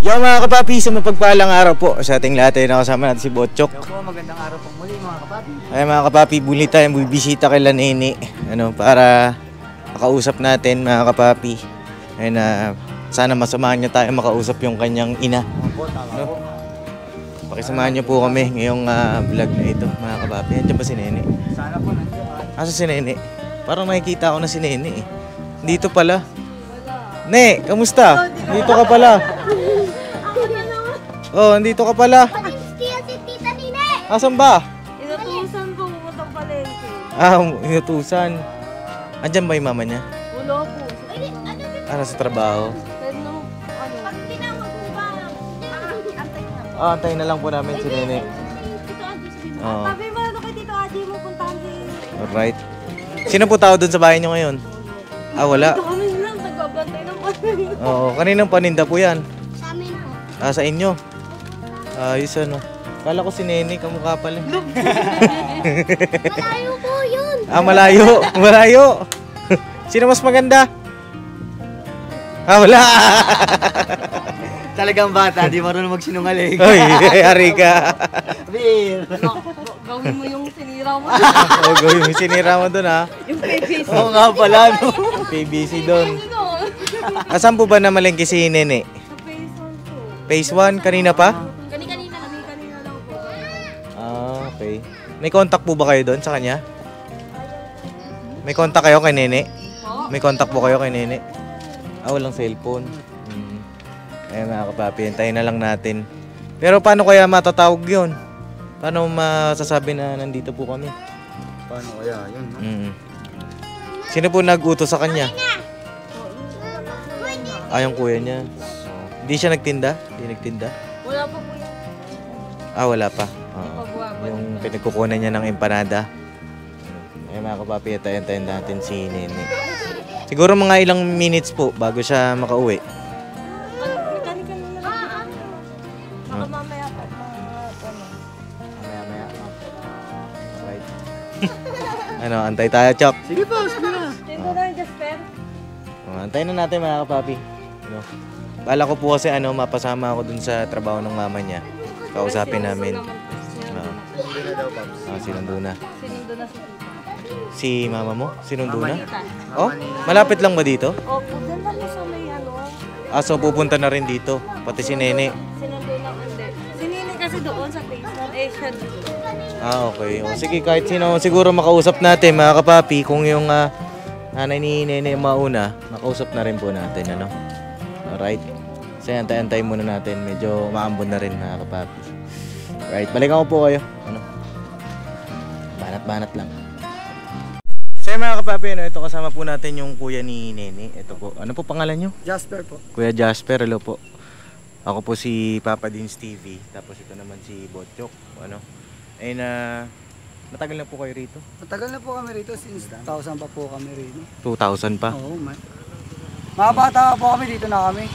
Yung mga kapapi, sa mapagpalang araw po sa ating lahat ay nakasama natin si Botchok. Yo po, magandang araw po muli mga kapapi. Ay mga kapapi, buli tayong bibisita kay Nene, para makausap natin mga kapapi. Ay na sana masamahan niya tayo makausap yung kanyang ina. Opo, tama po. Pakisamahan niyo po kami ngayong vlog na ito mga kapapi. Andiyan ba si Nene? Sana po nandiyan. Asa si Nene? Parang nakikita ko na si Nene eh. Dito pala. Ne, kamusta? Dito ka pala. Oh, andito ka pala. Tita Nine! Asan ba? Inutusan ko pumuntang palengke. Inutusan. Andyan ba yung mama niya? Wala po. Sa trabaho. Ano? Pag tinawag ko ba, antay na po. Antayin na lang po namin si Nene. Tito Adi, sabihin mo. Oo. Sabi mo ano kay Tito Adi mo puntahan si... Alright. Sino po tao doon sa bahay niyo ngayon? Wala. Ito kami lang, nagbabantay ng palengke. Oo, kaninang paninda po yan? Sa amin po. Sa inyo? Ayos ano. Kala ko si Nene, kamukha pala. Malayo po yun. Malayo. Malayo. Sino mas maganda? Wala. Talagang bata, di marunong magsinungaling. Oy, ari ka. Bir! Gawin mo yung sinira mo. Gawin mo sinira mo doon ha. Yung PVC. Oo nga pala, no? PBC doon. Ano? Asan po ba namalengke si Nene? Sa phase 1 po. Phase 1, kanina pa? Kanina lang po. Okay. May contact po ba kayo doon sa kanya? May contact kayo kay Nene? May contact po kayo kay Nene? Walang cellphone. Mga kapapi, hintayin na lang natin. Pero paano kaya matatawag yun? Paano masasabi na nandito po kami? Paano kaya yun, no? Sino po nag-utos sa kanya? Yung kuya niya. Hindi siya nagtinda? Hindi nagtinda? Wala pa po yun. Wala pa. Yung pinagkukunan niya ng empanada. Mga kapapi, hintayin natin si Nene. Siguro mga ilang minutes po bago siya makauwi. Mechanical na lang. Baka mamaya pa. Maya. Right. Antay tayo, Chok. Sige po, sige na. Dito na yung Jasper. Antayin na natin mga kapapi. Bala ko po kasi mapasama ako dun sa trabaho ng mama niya. Kausapin namin. Hindi na daw, Pops. Sinundo na. Sinundo na si Tita. Si mama mo? Sinundo na? Tita. Oh, malapit lang ba dito? Opo, dyan lang sa may ano. So pupunta na rin dito. Pati si Nene. Sinundo na hindi. Si Nini kasi doon sa phase 1. Siya doon. Okay. Sige, kahit sino siguro makausap natin mga kapapi. Kung yung nanay ni Nene mauna, makausap na rin po natin. Alright. So antay muna natin. Medyo maambon na rin mga kapapi. Right, balikan ko po kayo. Banat-banat lang. So mga kapapi, ito kasama po natin yung kuya ni Nene. Ito po. Ano po pangalan nyo? Jasper po. Kuya Jasper, hello po. Ako po si Papa Dins TV. Tapos ito naman si Botchok. Matagal na po kayo rito? Matagal na po kami rito, since 2000 pa po kami rito. 2000 pa? Oo, man. Mga bata po kami, dito na kami.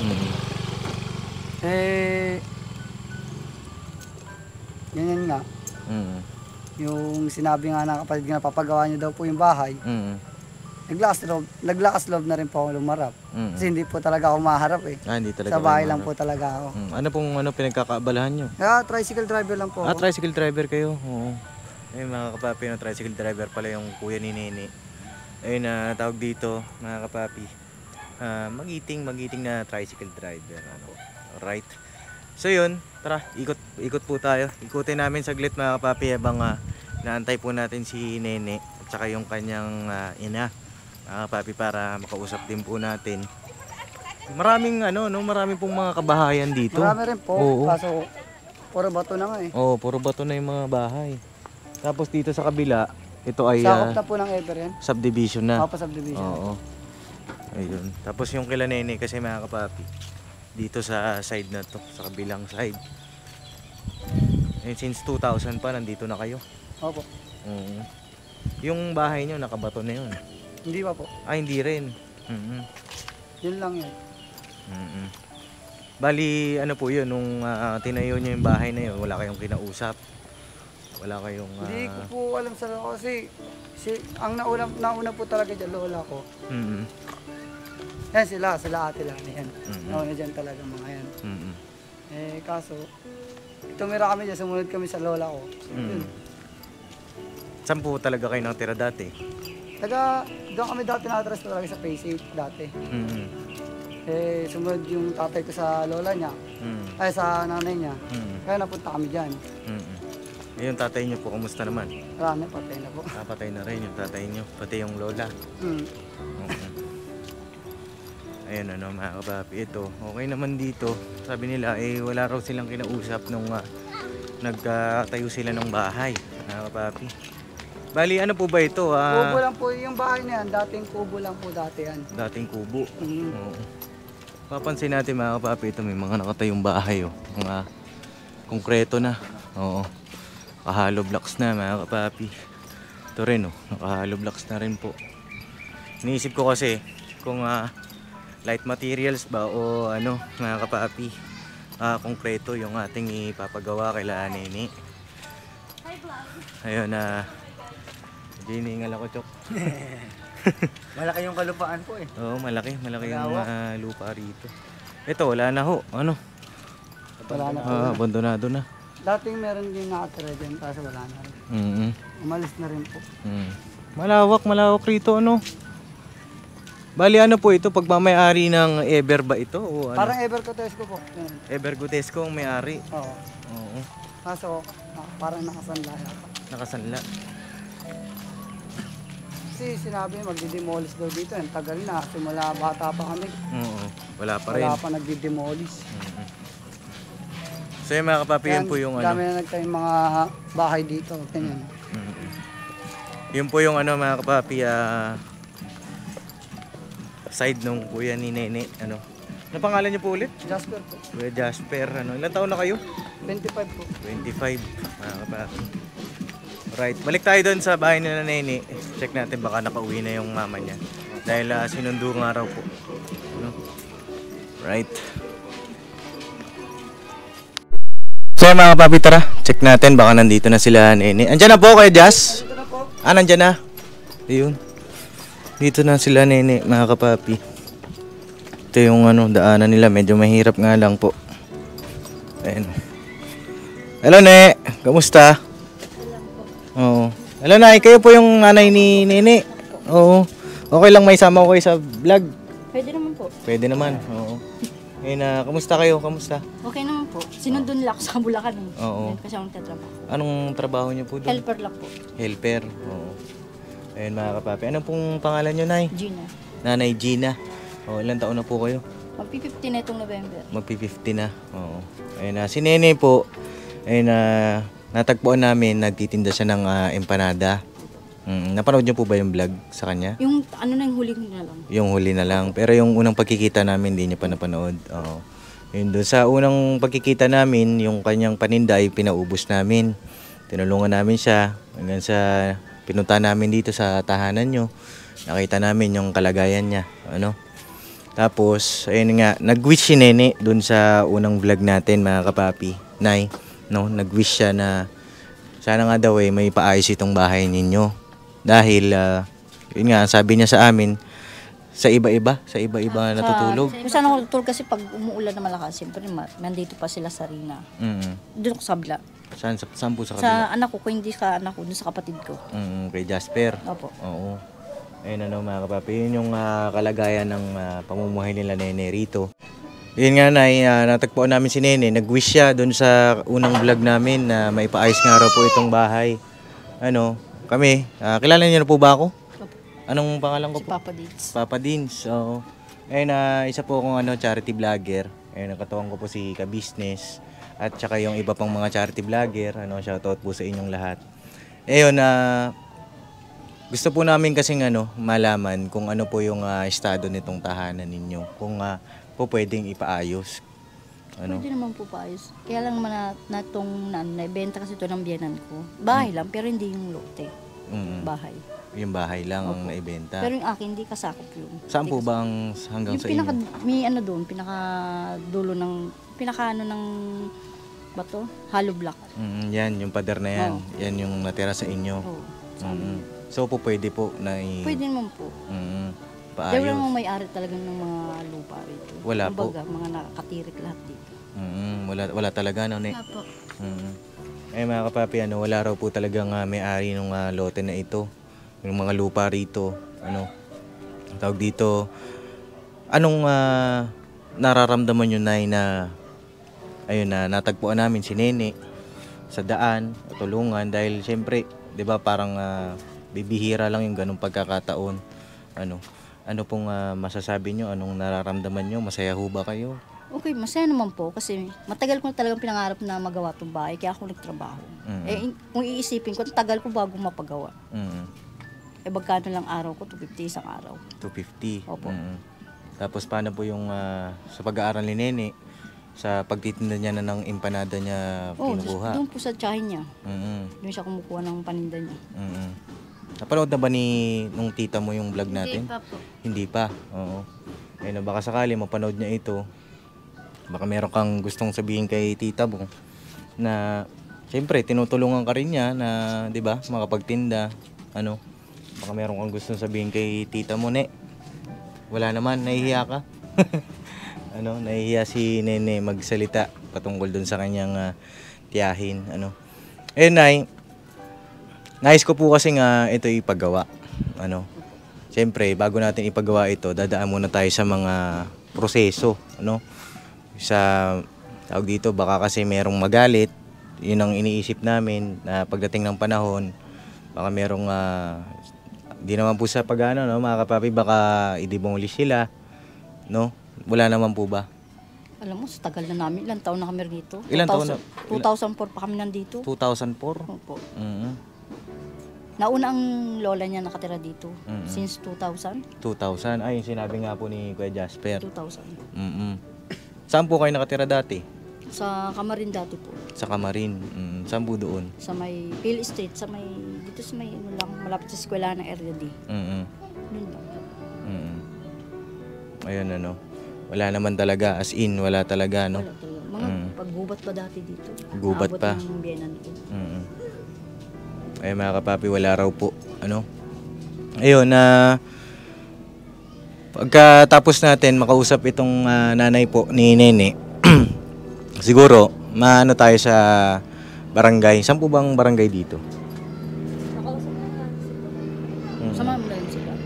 Ganyan nga. Yung sinabi nga ng kapatid nga, papagawa niyo daw po yung bahay. Naglakas loob na rin po ako lumarap. Kasi hindi po talaga ako maharap eh. Hindi talaga. Sa bahay lang po talaga ako. Ano pong pinagkakaabalahan nyo? Tricycle driver lang po ako. Tricycle driver kayo? Oo. Mga kapapi, tricycle driver pala yung kuya ni Nene. Tawag dito mga kapapi. Magiting na tricycle driver. Alright. So yun, tara, ikot po tayo. Ikutin namin saglit mga kapapi habang naantay po natin si Nene at saka yung kanyang ina. Mga kapapi, para makausap din po natin. Maraming maraming pong mga kabahayan dito. Marami rin po. Oo. Kaso puro bato na nga eh. Puro bato na yung mga bahay. Tapos dito sa kabila, ito ay Sakop na po ng Ever yan. subdivision na. Subdivision. Oo. Ayun. Tapos yung kila Nene kasi mga kapapi, dito sa side na to, sa kabilang side. Since 2000 pa nandito na kayo. Opo. Yung bahay nyo nakabato na yun. Hindi pa po. Hindi rin. Yun lang yun. Bali po yun, nung tinayo nyo yung bahay na yun, wala kayong kinausap. Wala kayong... Hindi ko po alam sa lola kasi ang nauna po talaga dyan, lola ko. Yan sila ate lang yan. Mm-mm. Nauna dyan talaga mga yan. Mm-mm. Eh kaso, tumira kami dyan, sumunod kami sa lola ko. Mm. Saan po talaga kayo nakatira dati? Doon kami dati nakatras talaga sa Phase 8 dati. Mm-mm. Eh, sumunod yung tatay ko sa lola niya, Mm. ay sa nanay niya. Mm. Kaya napunta kami dyan. Mm-mm. Eh, yung tatay niyo po, kumusta naman? Wala na, patay na po. Patay na rin yung tatay niyo, pati yung lola. Mm. Oo. Ayun ano mga kapapi, ito okay naman dito. Sabi nila eh wala raw silang kinausap nung nagtayo sila ng bahay mga kapapi. Bali ano po ba ito? Kubo lang po yung bahay na yan, dating kubo lang po dati yan. Dating kubo. Mm. Oo. Papansin natin mga kapapi, ito may mga nakatayong bahay oh. Mga konkreto na. Oo. Nakahalo blocks na mga kapapi. Ito rin oh, nakahalo blocks na rin po. Iniisip ko kasi kung light materials ba o ano mga kapapi, konkreto yung ating ipapagawa kay Nene. Ayun giningal ako, Chok. Malaki yung kalupaan po eh. Oo, malaki yung lupa rito. Ito wala na ho, ano? Wala na po. Abandonado na. Dating meron din nakatira dyan, kaso wala na rin. Mm. Umalis na rin po. Malawak rito ano. Bali ano po ito, pagmamayari ng Ever ba ito o ano? Parang Evercotesco po. Yan. Ever Gutesco ang may-ari. Oo. Oo, Kaso, parang nakasanla yata. nakasanla. Kasi sinabi magdi-demolish daw dito. Ang tagal na. Simula bata pa kami. Oo, wala pa rin. Wala pa nagdi-demolish. Mm. So yung mga kapapi, yun po yung Dami ano. na nagtayong mga bahay dito. Ganyan. Mm. Yun po yung ano mga kapapi, side nung kuya ni Nene, ano. Ano pangalan niyo po ulit? Jasper po. Kuya Jasper, ano. Ilang taon na kayo? 25 po. 25, mga kapapi. Right, balik tayo doon sa bahay nila Nene. Check natin baka nakauwi na yung mama niya. Dahil sinundo nga raw po. Ano? Right. So mga kapapi, tara. Check natin baka nandito na sila Nene. Andyan na po Kuya Jas? Ito na po. Nandyan na. Ayun. Dito na sila Nene, mga kapapi. Ito yung daanan nila. Medyo mahirap nga lang po. Ayan. Hello, Ne. Kamusta? Oo. Hello, Nay. Kayo po yung nanay ni Nene. Oo. Okay lang may sama ko kayo sa vlog. Pwede naman po. Pwede naman. Oo. Ayun, kamusta kayo? Kamusta? Okay naman po. Sinundon lang ako sa Bulacan eh. Oo. Kasi ako nagtatrabaho. Anong trabaho niyo po doon? Helper lang po. Helper. Oo. Ayun, mga kapapi. Anong pong pangalan niyo, Nay? Gina. Nanay Gina. Oo, ilang taon na po kayo? Magpi-50 na itong November. Magpi-50 na. Oo. Ayun, si Nene po, ayun, natagpuan namin, nagtitinda siya ng empanada. Napanood niyo po ba yung vlog sa kanya? Yung ano na yung huling na lang. Yung huli na lang. Pero yung unang pagkikita namin, hindi niya pa napanood. Oo. Yun doon. Sa unang pagkikita namin, yung kanyang paninda ay pinaubos namin. Tinulungan namin siya hanggang sa pinunta namin dito sa tahanan nyo. Nakita namin yung kalagayan niya. Ano? Tapos, ayun nga, nag-wish si Nene doon sa unang vlog natin, mga kapapi. Nay, no? Nag-wish siya na sana nga daw may paayos itong bahay ninyo. Dahil, yun nga, sabi niya sa amin, sa iba-iba natutulog. Kung saan ako tutulog kasi pag umuulan na malakas, siyempre nandito pa sila sa Rina. Doon ako sa Bla. Saan po sa Sa kabila? anak ko, kung hindi sa anak ko, doon sa kapatid ko. Kay Jasper. Opo. Oo. Ayun mga kapapi, yun yung kalagayan ng pamumuhay nila Nene rito. Yun nga natagpuan namin si Nene, nag-wish siya doon sa unang vlog namin na maipaayos nga raw po itong bahay. Kami, kilala niyo na po ba ako? Opo. Anong pangalan ko Si po? Papa Deeds. Papa Dins. Oo. Ayun, isa po akong charity vlogger. Ayun, nakatuwang ko po si Ka-Business at saka yung iba pang mga charity vlogger. Shoutout po sa inyong lahat. Ayun, gusto po namin kasing malaman kung ano po yung estado nitong tahanan ninyo. Kung po pwedeng ipaayos. Pwede naman po paayos. Kaya lang naman naibenta kasi ito ng biyanan ko. Bahay lang, pero hindi yung lote. Bahay. Yung bahay lang ang Opo. naibenta. Pero yung akin, hindi kasakop yun. Saan po Hindi ba ang hanggang yung sa pinaka, inyo? may doon, pinaka-dulo ng, ng, bato? Hollow block. Yan, yung pader na yan. Oo. Yan yung natira sa inyo. Oo. Sa amin. So po pwede po na Pwede naman po. Dahil paayos. lang may-ari talagang ng mga lupa rito. Wala po. Kumbaga, mga nakakatirik lahat dito. Wala talaga, no, ne? Apo. Eh mga kapapi, wala raw po talagang may-ari ng lote na ito. Yung mga lupa rito, ang tawag dito, anong nararamdaman nyo, Nay, na ayun na natagpuan namin si Nene sa daan, tulungan dahil siyempre, 'di ba, parang bibihira lang yung ganung pagkakataon. Ano pong masasabi nyo? Anong nararamdaman nyo? Masaya ho ba kayo? Okay, masaya naman po kasi matagal ko na talagang pinangarap na magawa itong bahay kaya ako nagtrabaho. Eh, kung iisipin ko, tagal ko bago mapagawa. Eh, magkano lang araw ko? 250 isang araw. 250. Opo. Tapos paano po yung sa pag-aaral ni Nene? Sa pagtitinda niya na ng empanada niya kinukuha? Doon po sa tsahin niya. Mm-mm. Doon siya kumukuha ng paninda niya. Mm-mm. Napanood na ba nung tita mo yung vlog natin? Hindi pa po. Hindi pa. Oo. Ayun, baka sakali mapanood niya ito. Baka meron kang gustong sabihin kay tita mo na siyempre tinutulungan ka rin niya na, 'di ba, makapagtinda. Baka meron kang gustong sabihin kay tita mo, ne? Wala naman, nahihiya ka? Nahihiya si Nene magsalita patungkol dun sa kanyang tiyahin. Eh, Nay, nais ko po kasi nga ito ipagawa. Siyempre, bago natin ipagawa ito, dadaan muna tayo sa mga proseso. Sa tawag dito, baka kasi merong magalit. Yun ang iniisip namin na pagdating ng panahon, baka merong di naman po sa mga kapapi, baka i-demolish sila. Wala naman po ba? Alam mo, sa tagal na namin, ilang taon na kami rito. Ilang taon na? 2004 pa kami nandito. 2004? Opo. Mm-hmm. Nauna ang lola niya nakatira dito. Since 2000. 2000? Ay, yung sinabi nga po ni Kuya Jasper. 2000. Saan po kayo nakatira dati? Sa Kamarin dati po. Sa Kamarin. Saan po doon? Sa may Peel Street, dito sa may malapit sa eskwela ng area D. Doon lang. Ayun, wala naman talaga, as in, wala talaga, Wala talaga. Mga paggubat pa dati dito. Gubat Naabot pa. ng biyenan ko. Ay, mga kapapi, wala raw po. Ayun, pagkatapos natin makausap itong nanay po ni Nene, siguro, maano tayo sa barangay. Saan po bang barangay dito? Sama mo na rin sila.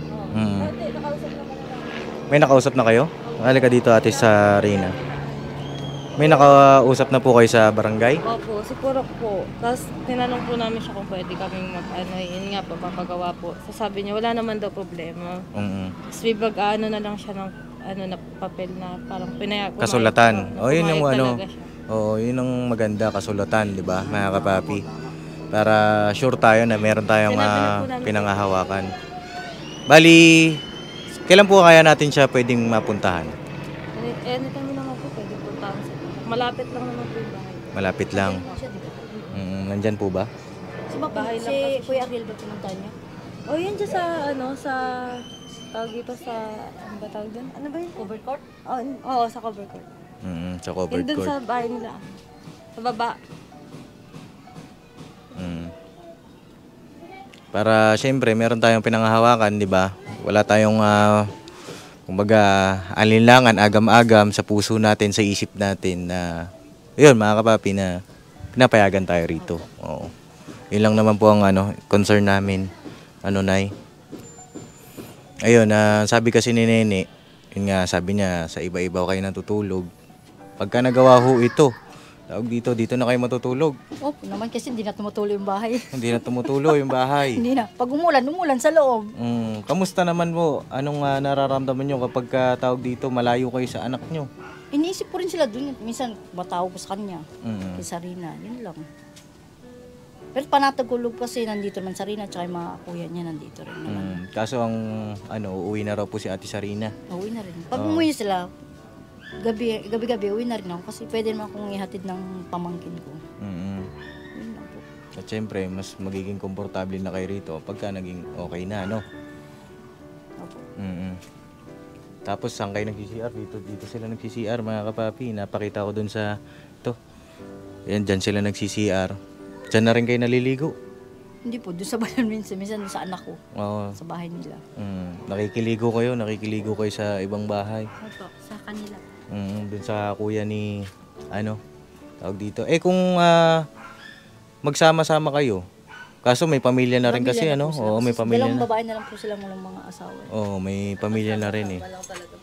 May nakausap na kayo? Halika dito, Ate Sarina. May nakausap na po kayo sa barangay? Opo, si Purok po. Tapos tinanong po namin siya kung pwede kaming yun nga po, papagawa po. So sabi niya, wala naman daw problema. Tapos na lang siya ng na papel na parang Kasulatan. Yun yung talaga siya. yun ang maganda, kasulatan, di ba, mga kapapi? Para sure tayo na meron tayong Sinabi na po namin. pinangahawakan. Bali, kailan po kaya natin siya pwedeng mapuntahan? Anytime naman po, pwede puntahan sa malapit lang naman po yung bahay. Malapit lang. Nandyan po ba? Bahay lang Si kasi Kuya Ariel ba pinuntahan niya? Oh, yun dyan sa, sa, tawag dito sa, ano ba tawag dun? Ano ba yun? Cover court? Oo, sa cover court. Sa covered Yun dun court. sa bahay nila. Sa baba. Para syempre meron tayong pinanghahawakan, di ba? Wala tayong kumbaga alinlangan, agam-agam sa puso natin, sa isip natin na yun, mga kapapi, na pinapayagan tayo rito. Oo. Yun lang naman po ang concern namin. Nay. Ayun, sabi kasi ni Nene, yun nga, sabi niya, sa iba-iba kayo natutulog. Pagka nagawa ho ito, tawag dito na kayo matutulog. Opo naman kasi hindi na tumutuloy yung bahay. Hindi na tumutuloy yung bahay. Hindi na. Pag umulan sa loob. Kamusta naman po? Anong nararamdaman nyo kapag tawag dito, malayo kayo sa anak nyo? Iniisip ko rin sila dun. Minsan matawag ko sa kanya. Kay Sarina. Yun lang. Pero panatagulog kasi nandito naman Sarina tsaka yung mga kuya niya nandito rin naman. Kaso ang uuwi na raw po si Ate Sarina. Uwi na rin. Pag umuwi sila, gabi-gabi uwi na rin ako kasi pwede naman akong ihatid ng pamangkin ko. Yun lang po. At syempre, mas magiging komportable na kayo rito pagka naging okay na, no? Opo. Tapos saan kayo nag-CCR? Dito sila nag-CCR, mga kapapi. Napakita ko dun sa ito. Yan, dyan sila nag-CCR. Dyan na rin kayo naliligo. Hindi po, doon sa bayan minsan doon sa anak ko, Oo. sa bahay nila. Nakikiligo kayo sa ibang bahay. Opo, sa kanila. Dun sa kuya ni, tawag dito. Kung magsama-sama kayo, kaso may pamilya na rin kasi, Pamilya na po sila. Oo, may Kasi pamilya dalawang na. babae na lang po sila walang mga asawa. Oo, may pamilya na rin eh.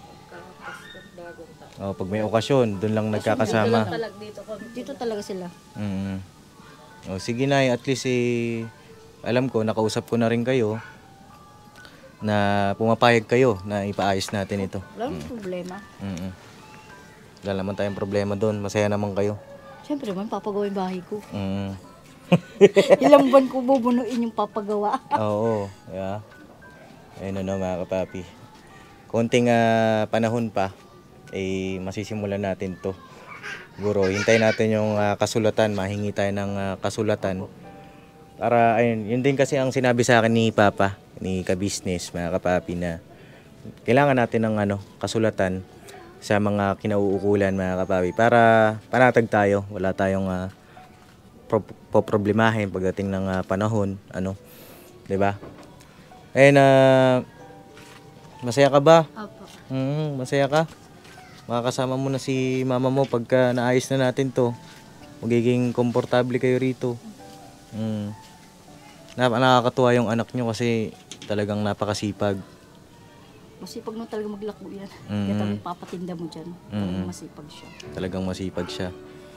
Pag may okasyon, dun lang nagkakasama. Dito talaga sila. Sige Nay, at least alam ko, nakausap ko na rin kayo na pumapayag kayo na ipaayos natin ito. Wala namang problema. Wala naman tayong problema doon, masaya naman kayo. Siyempre man, papagawa yung bahay ko. Mm. Ilang buwan ko bubunuin yung papagawa. Oo, yeah. Ayun mga kapapi. Konting panahon pa, masisimulan natin to. Siguro, hintayin natin yung kasulatan, mahingi tayo ng kasulatan. Para, ayun, yun din kasi ang sinabi sa akin ni Papa, ni ka-business, mga kapapi, na kailangan natin ng kasulatan sa mga kinauukulan, mga kapapi, para panatag tayo, wala tayong problemahin pagdating ng panahon, 'di ba? Ayun, masaya ka ba? Opo. Masaya ka? Makakasama mo na si mama mo pagka naayos na natin to. Magiging komportable kayo rito. Nakakatuwa yung anak nyo kasi talagang napakasipag. Masipag mo talaga maglako yan. Kaya talagang papatinda mo dyan. Talagang masipag siya. Talagang masipag siya.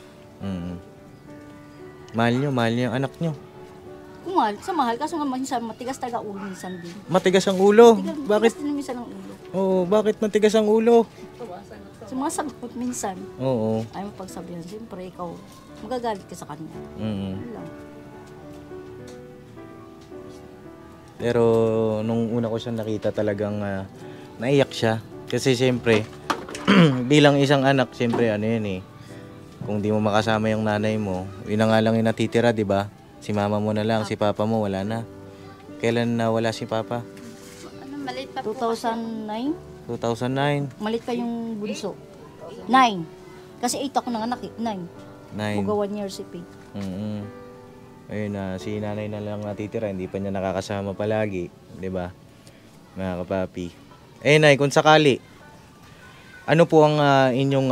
Mahal niyo yung anak nyo. Kung mahal, sa mahal. Kaso nga minsan matigas talaga ulo minsan din. Matigas ang ulo. Matigas Bakit? din minsan ang ulo. Oo, bakit matigas ang ulo? Sa mga sagot minsan, Oo. ayaw mo pagsabihan. Siyempre ikaw, magagalit ka sa kanya. Yun lang. Pero nung una ko siya nakita talagang naiyak siya. Kasi siyempre, bilang isang anak, siyempre kung di mo makasama yung nanay mo, yun na nga lang yung natitira, di ba? Si mama mo na lang, si papa mo wala na. Kailan nawala si papa? Maliit pa po. 2009, 2009. malit pa yung bunso. 9. Kasi 8 ako nanganak eh. 9. 9. Buga 1 year si Pete. Ayun si nanay na lang natitira, hindi pa niya nakakasama palagi, 'di ba? Mga kapapi. Nay, kung sakali, ano po ang inyong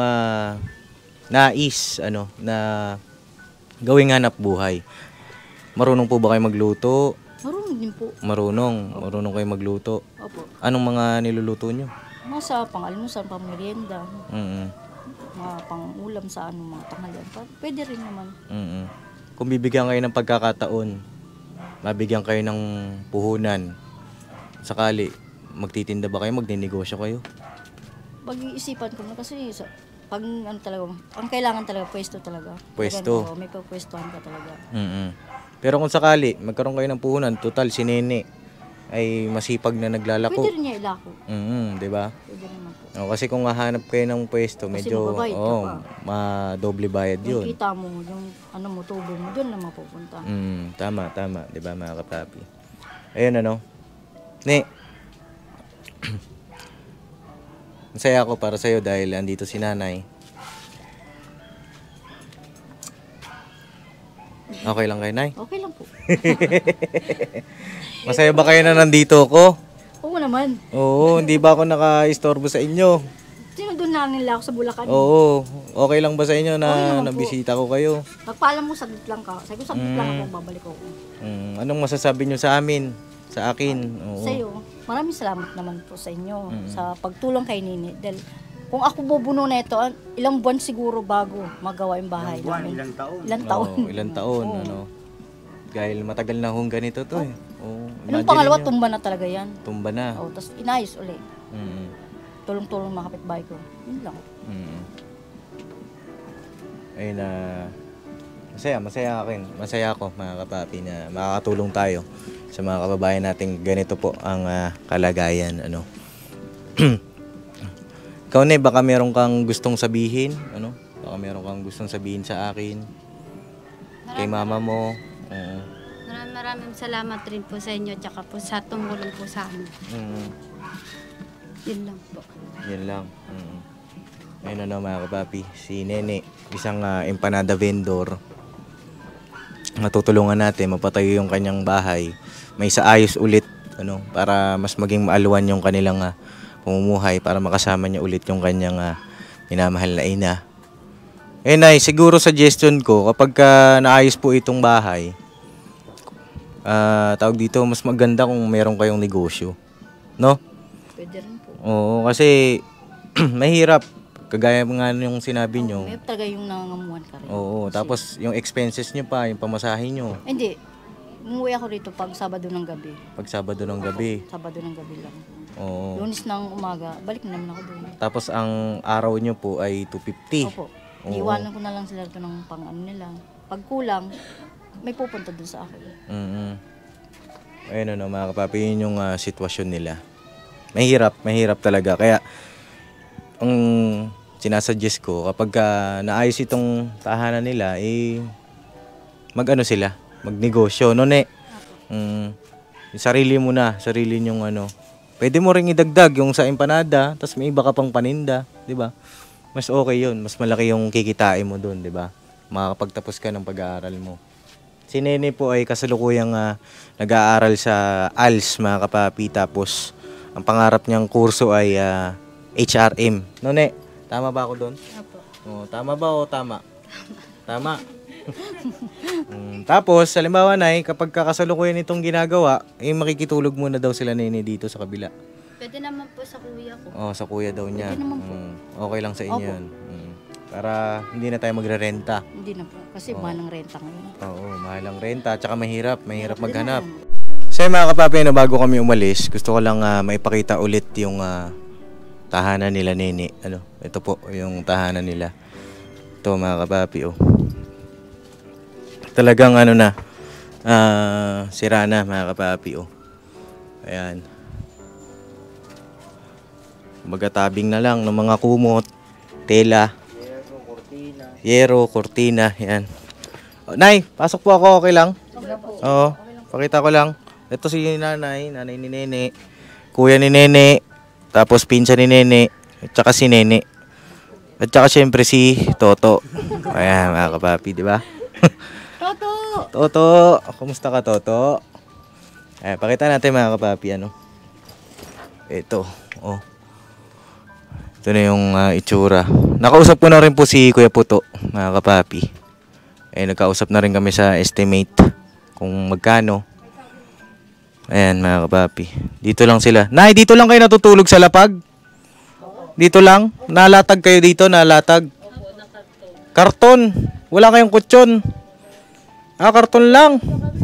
nais na gawing hanap buhay? Marunong po ba kayo magluto? Marunong din po. Marunong kayo magluto. Opo. Anong mga niluluto nyo? Mga sa pang-almusal, pang-merienda, Mm. mga pang-ulam sa mga tanghalian. Pwede rin naman. Kung bibigyan kayo ng pagkakataon, mabigyan kayo ng puhunan, sakali, magtitinda ba kayo, magninegosyo kayo? Pag-iisipan ko na kasi pag talaga, ang kailangan talaga, pwesto talaga. Pwesto. May pagpwestuhan ka talaga. Pero kung sakali, magkaroon kayo ng puhunan, total, si Nene ay masipag na naglalako. Pwede rin niya ilako. Di ba? Pwede naman po. Kasi kung hahanap kayo ng pwesto, Kasi medyo magbabayad ka pa. madoble bayad Yung yun. kita mo, yung tubo mo, doon na mapupunta. Tama, 'di ba mga kapapi? Ayun Ne. Masaya ako para sa'yo dahil andito si nanay. Okay lang kayo, Nay? Okay lang po. Masaya ba kayo na nandito ako? Oo naman. Oo, hindi ba ako naka-istorbo sa inyo? Sinundun na nila ako sa Bulacan. Oo, okay lang ba sa inyo Okay na naman po. nabisita ko kayo? Pagpaalam mo, saglit lang ka. Sabi ko, saglit lang ako, babalik ako. Anong masasabi nyo sa amin? Sa akin? Oo. Sa iyo, maraming salamat naman po sa inyo sa pagtulong kay Nini. Dahil kung ako bubuno na ito, ilang buwan siguro bago magawa yung bahay namin. Ilang taon. Ilang taon. Oo, ilang taon, Oo. Dahil matagal na hong ganito to eh. Oo, Yung imagine pangalawa, nyo. tumba na talaga yan. Tumba na. O, tapos inayos ulit. Mm. Tulong-tulong mga kapitbahay ko. Yun lang. Mm. Ayun na masaya akin. Masaya ako mga kapapi na makakatulong tayo sa mga kababayan nating ganito po ang kalagayan. Ikaw na, baka meron kang gustong sabihin? Baka meron kang gustong sabihin sa akin? Kay mama mo? Maraming salamat rin po sa inyo tsaka po sa tumulong po sa amin. Yun lang po. Yun lang. Ayun mga kapapi, si Nene, isang empanada vendor. matutulungan natin, mapatayo yung kanyang bahay, may saayos ulit, ano, para mas maging maaluan yung kanilang pamumuhay, para makasama niya ulit yung kanyang minamahal na ina. Nay, siguro suggestion ko, kapag naayos po itong bahay, tawag dito, mas maganda kung meron kayong negosyo. No? Pwede rin po. Oo, kasi mahirap. Kagaya nga yung sinabi nyo. May talaga yung nangangamuhan ka rin. Oo, tapos yung expenses nyo pa, yung pamasahe nyo. Hindi. Umuwi ako rito pag Sabado ng gabi. Pag Sabado ng gabi. Sabado ng gabi lang. Oo. Lunes ng umaga, balik na naman ako doon. Tapos ang araw nyo po ay 250. Opo. Oo. Iiwanan ko na lang sila ito ng pang ano nila. Pag kulang, may pupunta doon sa akin. Ayun ano, mga kapapi, yun yung sitwasyon nila. Mahirap talaga. Kaya, ang sinasuggest ko, kapag naayos itong tahanan nila, mag-ano sila, magnegosyo, no, ne? Yung sarili mo na, sarili nyong ano. Pwede mo ring idagdag yung sa empanada, tapos may iba ka pang paninda, di ba? Mas okay yun, mas malaki yung kikitain mo doon, di ba? Makakapagtapos ka ng pag-aaral mo. Si Nene po ay kasalukuyang nag-aaral sa ALS, mga kapapi, tapos ang pangarap niyang kurso ay HRM. No, ne? Tama ba ako doon? Opo. Tama ba o tama? Tama. Tapos, halimbawa na kapag kakasalukuyan itong ginagawa, makikitulog muna daw sila Nene dito sa kabila. Pwede naman po sa kuya ko. Sa kuya daw niya. Pwede naman po. Okay lang sa inyo Opo. yun. Para hindi na tayo magrerenta. Hindi na po. Kasi mahal ng renta ngayon. Oo, mahal ang renta. Tsaka mahirap maghanap. So mga kapapi, bago kami umalis, gusto ko lang maipakita ulit yung tahanan nila Nene. Ito po yung tahanan nila. Ito mga kapapi, talagang sira na mga kapapi, Ayan. Magatabing na lang ng mga kumot, tela, yero, kortina, yan. Nay, pasok po ako, okay lang? Oo, pakita ko lang. Ito si nanay ni Nene, kuya ni Nene, tapos pinsan ni Nene, at saka si Nene. At saka syempre si Toto. Ayan mga kapapi, di ba? Toto! Toto, kumusta ka Toto? Pakita natin mga kapapi, Ito, Ito na yung itsura. Nakausap ko na rin po si Kuya Puto, mga kapapi. Nagkausap na rin kami sa estimate kung magkano. Ayan mga kapapi. Dito lang sila. Nay, dito lang kayo natutulog sa lapag? Dito lang? Nalatag kayo dito? Nalatag? Karton. Wala kayong kutsyon. Karton lang.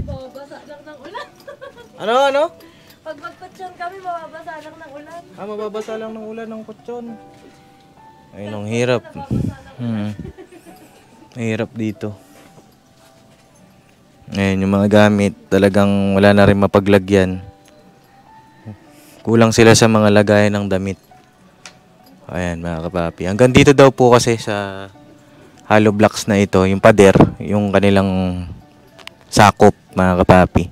Ano? Pag magkutsyon kami, mababasa lang ng ulan. Mababasa lang ng ulan ng kutsyon. Ayun, ang hirap. Hirap dito. Ayun, yung mga gamit, talagang wala na rin mapaglagyan. Kulang sila sa mga lagayan ng damit. Ayan, mga kapapi. Hanggang dito daw po kasi sa hollow blocks na ito, yung pader, yung kanilang sakop, mga kapapi.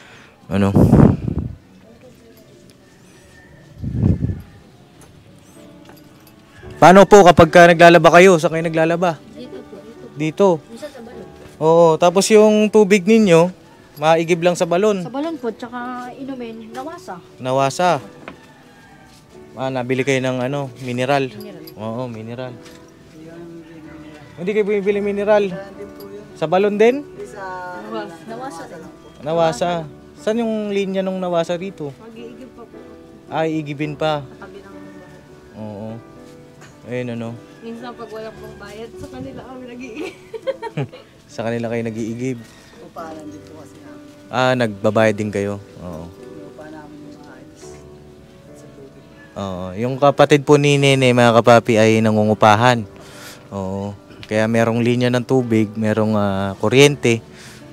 Paano po kapag naglalaba kayo? Saan kayo naglalaba? Dito. Oo, tapos yung tubig ninyo, maigib lang sa balon. Sa balon po, tsaka inumin, nawasa. Nawasa. Nabili kayo ng mineral. Oo, mineral. Hindi kayo bumibili mineral. Sa balon din? Nawasa rin. Nawasa. Saan yung linya nung nawasa rito? Mag-iigib pa po. Iigibin pa. Katabi ng Oo. Ayun minsan pag wala pong bayad, sa kanila kami nag-iigib. Sa kanila kayo nag-iigib. Upahan dito kasi na. Nagbabayad din kayo. Oo. Upahan namin yung mga ayos sa tubig. Oo. Yung kapatid po ni Nene, mga kapapi, ay nangungupahan. Oo. Kaya merong linya ng tubig, merong kuryente.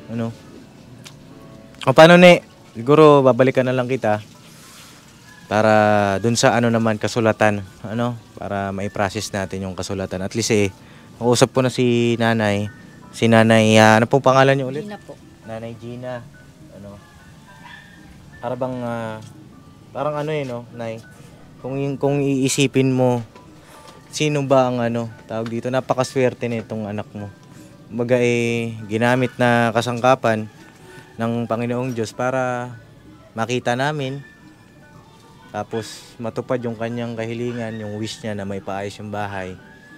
Paano siguro babalikan na lang kita para dun sa naman kasulatan, para mai-process natin yung kasulatan. At least nakusap ko na si nanay. Si nanay, ano pong pangalan niyo ulit? Gina po. Nanay Gina. Parang Nay. Kung iisipin mo, sino ba ang tawag dito, napakaswerte nitong anak mo. baga ginamit na kasangkapan ng Panginoong Diyos para makita namin. Tapos matupad yung kanyang kahilingan, yung wish niya na may paayos yung bahay.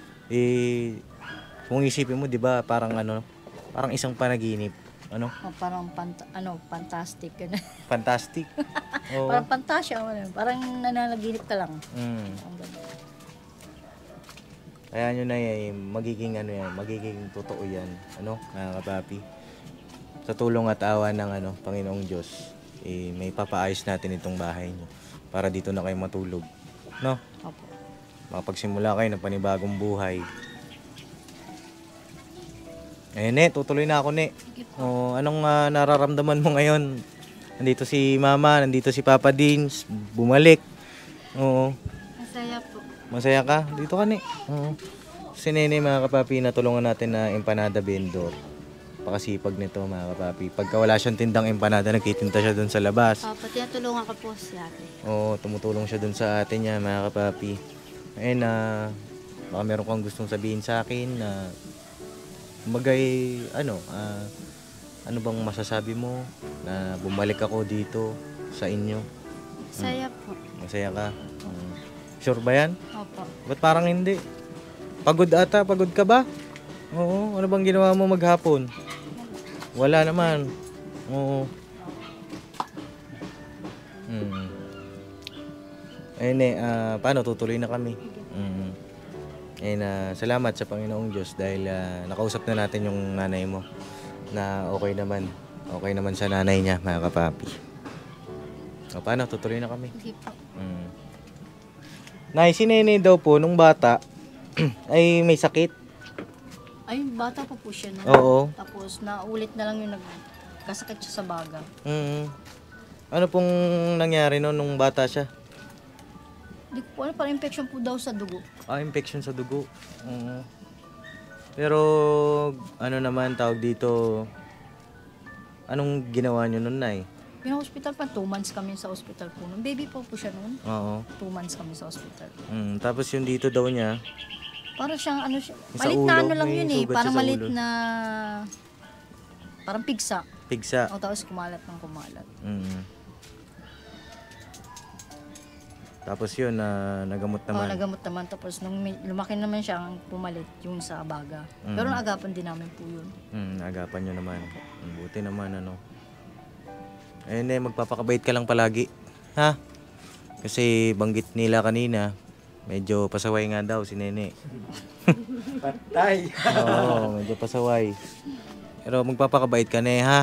Kung isipin mo, 'di ba, parang parang isang panaginip. Parang fantastic. Fantastic. Oo. Parang fantasya. Parang nananaginip ka lang. Ang ganda. Kaya nyo na magiging magiging totoo yan, mga kapapi. Sa tulong at awa ng Panginoong Diyos, may papaayos natin itong bahay nyo para dito na kayo matulog, no? Opo. Makapagsimula kayo ng panibagong buhay. Ayun, tutuloy na ako, anong nararamdaman mo ngayon? Nandito si Mama, nandito si Papa Dins, bumalik. Oo. Masaya po. Masaya ka? Dito ka, Oo. Si Nene, mga kapapi, natulungan natin na empanada vendor. Pakasipag nito, mga kapapi. Pagka wala siyang tindang empanada, nagtitinda siya doon sa labas. Pati natulungan ko po si ate. Oo, tumutulong siya doon sa ate niya, mga kapapi. Ayun, baka meron kang gustong sabihin sa akin na ano bang masasabi mo na bumalik ako dito sa inyo? Masaya po. Masaya ka? Sure ba yan? Opo. Ba't parang hindi? Pagod ata? Pagod ka ba? Oo. Ano bang ginawa mo maghapon? Wala naman. Oo. Ayun paano? Tutuloy na kami. Ayun, salamat sa Panginoong Diyos dahil nakausap na natin yung nanay mo na okay naman. Okay naman sa nanay niya, mga kapapi. O paano? Tutuloy na kami. Sige po. Nay, si Nene daw po, nung bata, ay may sakit. Ay, bata pa po siya. No? Oo. Tapos, naulit na lang yung nagkasakit siya sa baga. Ano pong nangyari nung bata siya? Hindi ko po alam, parang infection po daw sa dugo. Infection sa dugo. Pero, naman tawag dito, anong ginawa nyo nun, Nay? Pina-hospital pa, 2 months kami sa hospital po. Nung baby po siya noon. Oo. 2 months kami sa hospital. Tapos yung dito daw niya, Parang siyang siya. Sa Malit ulo, na lang may yun sugat Parang siya sa malit ulo. na, parang pigsa. pigsa. O tapos kumalat ng kumalat. Tapos yun, nagamot Oo, naman. nagamot naman. Tapos nung lumaki naman siya, ang pumalit yung sa baga. Pero naagapan din namin po yun. Agapan nyo naman. Buti naman, Ayun, magpapakabait ka lang palagi. Ha? Kasi banggit nila kanina, medyo pasaway nga daw si Nene. Patay. Oo, medyo pasaway. Pero magpapakabait ka na ha?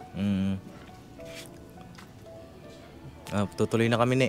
Tutuloy na kami,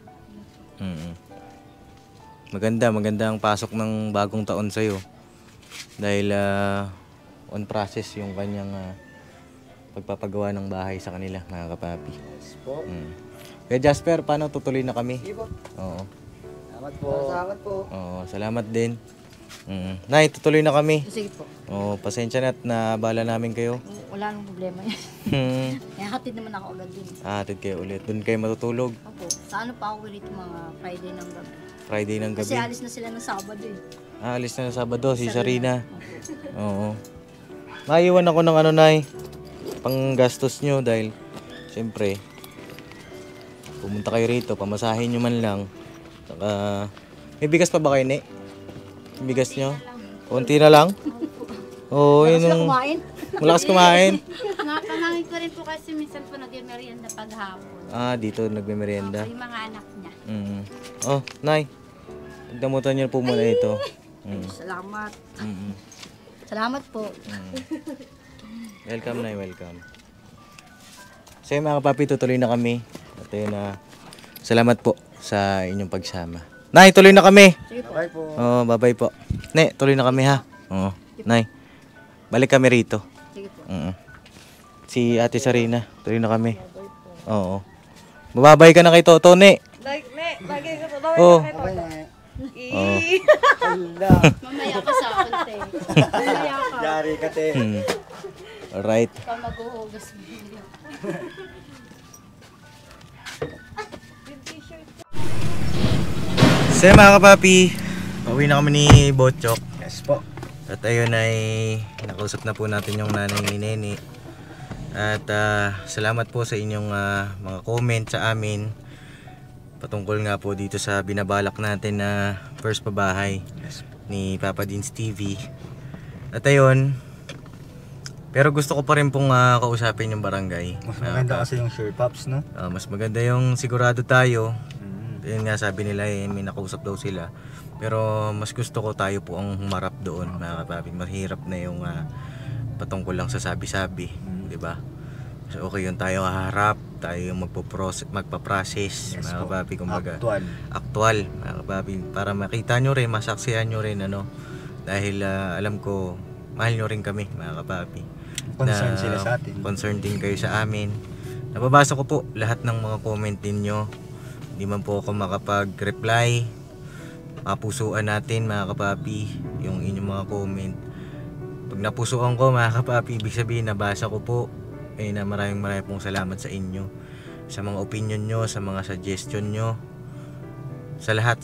Maganda ang pasok ng bagong taon sa'yo. Dahil on process yung kanyang pagpapagawa ng bahay sa kanila, mga kapapi. Yes po. Kaya Jasper, paano tutuloy na kami? Sige po. Oo. Salamat po. Salamat po. Oo, salamat din. Nay, tutuloy na kami. Sige po. Oo, pasensya na at naabala namin kayo. Wala nang problema yan. Kaya hatid naman ako agad din. Hatid kayo ulit. Doon kayo matutulog. Opo. Sa ano pa ako rito mga Friday ng gabi. Friday ng Kasi gabi. alis na sila ng Sabado Alis na ng Sabado, si Sarina. Opo. Oo. Maiwan ako ng Nay, panggastos nyo dahil siyempre pumunta kayo rito, pamasahin nyo man lang. Saka, may bigas pa ba kayo, Ne? Bigas nyo? Kunti na lang? Oo, yun Sila yung... kumain. Malakas kumain. Napamangin ko rin po kasi minsan po nag-merienda paghapon. Dito nagme-merienda. Yung mga anak niya. Oh, Nay. Pagdamutan niyo po muna ito. Salamat. Salamat po. Welcome, Nay. Welcome. So yun, mga kapapi, tutuloy na kami. At yun, salamat po sa inyong pagsama. Nay, tuloy na kami. Sige po. Bye po. Oo, bye-bye po. Ne, tuloy na kami ha. Oo. Nay, balik kami rito. Sige po. Si Ate Sarina, tuloy na kami. Oo. Bababay ka na kay Toto, Ne. Lagi ka to. Oo. Okay na. Oo. Hala. Mamaya ka sa akin, te. Mamaya ka. Yari ka, te. Alright. Ikaw maghuhugas mo. So mga kapapi, pauwi na kami ni Botchok. Yes po. At ayun ay nakausap na po natin yung nanay ni Nene. At salamat po sa inyong mga comment sa amin patungkol nga po dito sa binabalak natin na first pabahay ni Papa Dins TV. At ayun, pero gusto ko pa rin pong kausapin yung barangay. Mas maganda kasi yung sure pops, no? Mas maganda yung sigurado tayo. Yun nga sabi nila may nakausap daw sila. Pero mas gusto ko tayo po ang humarap doon, mga kapapi. Mahirap na yung patungkol lang sa sabi-sabi, 'di ba? So okay yung tayo haharap, tayo yung magpa-process, Yes, mga po. kapapi, kumbaga. Actual. Mga kapapi, para makita nyo rin, masaksihan nyo rin, ano. Dahil alam ko, mahal nyo rin kami, mga kapapi. Concerned sila sa atin. Concerned din kayo sa amin. Nababasa ko po lahat ng mga comment ninyo. Hindi man po ako makapag-reply. Pusuan natin, mga kapapi, yung inyong mga comment. Pag napusuan ko, mga kapapi, ibig sabihin nabasa ko po. Na maraming pong salamat sa inyo, sa mga opinion nyo, sa mga suggestion nyo, sa lahat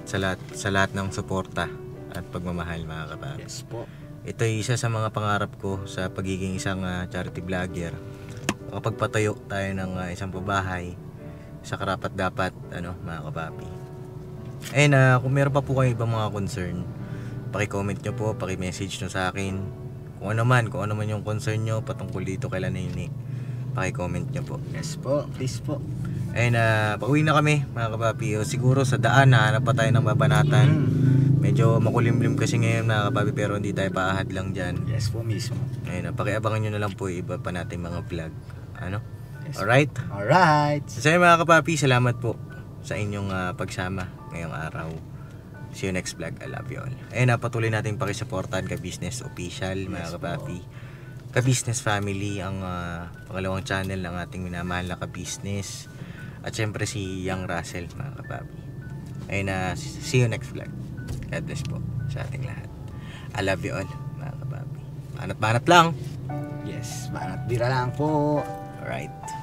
ng suporta at pagmamahal, mga kapapi. Yes po. Ito ay isa sa mga pangarap ko sa pagiging isang charity vlogger. Kapag patayo tayo ng isang pabahay sa karapat-dapat, mga kapapi. Ayun, kung meron pa po kayo ibang mga concern, paki-comment nyo po, paki-message nyo sa akin. Kung ano man yung concern nyo patungkol dito kay Nene, paki-comment nyo po. Yes po, please po. Ayun, pauwi na kami, mga kapapi. O, siguro sa daan, hanap pa tayo ng babanatan. Medyo makulimlim kasi ngayon, mga kapapi, pero hindi tayo paahad lang dyan. Yes po mismo. Ayun, pakiabangan nyo na lang po iba pa natin mga vlog. Yes. Alright? Alright. So mga kapapi, salamat po sa inyong pagsama ngayong araw. See you next vlog. I love you all. Ayun, patuloy natin pakisuportahan Ka-Business Official, mga kapapi. Ka-Business Family, ang pangalawang channel ng ating minamahal na Ka-Business. At syempre si Young Russell, mga kapapi. Ayun, see you next vlog. God bless po sa ating lahat. I love you all, mga kapapi. Banat-banat lang. Yes, banat bira lang po. Alright.